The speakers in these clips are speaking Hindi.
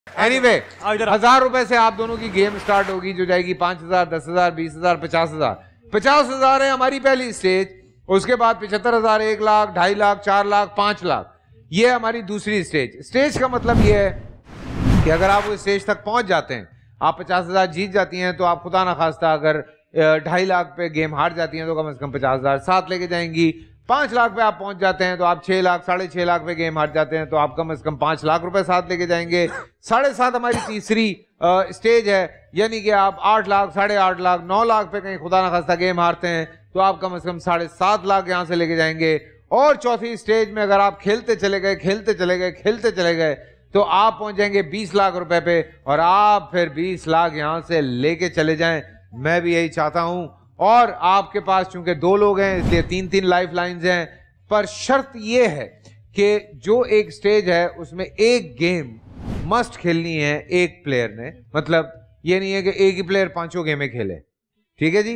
एनीवे 1000 रुपए से आप दोनों की गेम स्टार्ट होगी, जो जाएगी 5000, 10,000, 20,000, 50,000। 50,000 है हमारी पहली स्टेज, उसके बाद 75,000, 1 लाख, 2.5 लाख, 4 लाख, 5 लाख, ये हमारी दूसरी स्टेज। स्टेज का मतलब ये है कि अगर आप उस स्टेज तक पहुंच जाते हैं, आप 50,000 जीत जाती हैं, तो आप खुदा ना खास्ता अगर 2.5 लाख पे गेम हार जाती हैं तो कम से कम 50,000 साथ लेके जाएंगी। 5 लाख पे आप पहुंच जाते हैं तो आप 6 लाख, 6.5 लाख पे गेम हार जाते हैं तो आप कम से कम 5 लाख रुपए साथ लेके जाएंगे। 7.5 हमारी तीसरी स्टेज है, यानी कि आप 8 लाख, 8.5 लाख, 9 लाख पे कहीं खुदा ना खास्ता गेम हारते हैं तो आप कम से कम 7.5 लाख यहां से लेके जाएंगे। और चौथी स्टेज में अगर आप खेलते चले गए तो आप पहुंच जाएंगे 20 लाख रुपए पे, और आप फिर 20 लाख यहां से लेके चले जाएं। मैं भी यही चाहता हूं। और आपके पास चूंकि 2 लोग हैं इसलिए 3-3 लाइफ लाइन्स हैं, पर शर्त यह है कि जो एक स्टेज है उसमें एक गेम मस्ट खेलनी है एक प्लेयर ने, मतलब ये नहीं है कि एक ही प्लेयर 5 गेमें खेले। ठीक है जी?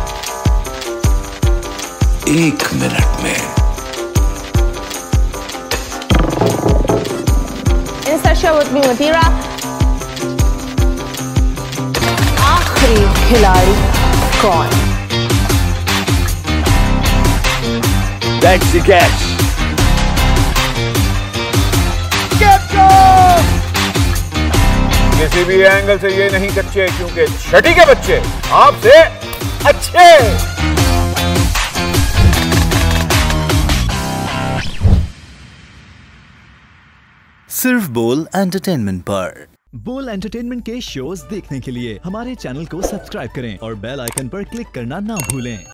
1 मिनट में मतीरा, आखिरी खिलाड़ी कौन? That's the catch. किसी भी एंगल से ये नहीं कच्चे, क्योंकि छठी के बच्चे आपसे अच्छे। सिर्फ बोल एंटरटेनमेंट पर। बोल एंटरटेनमेंट के शोज देखने के लिए हमारे चैनल को सब्सक्राइब करें और बेल आइकन पर क्लिक करना ना भूलें।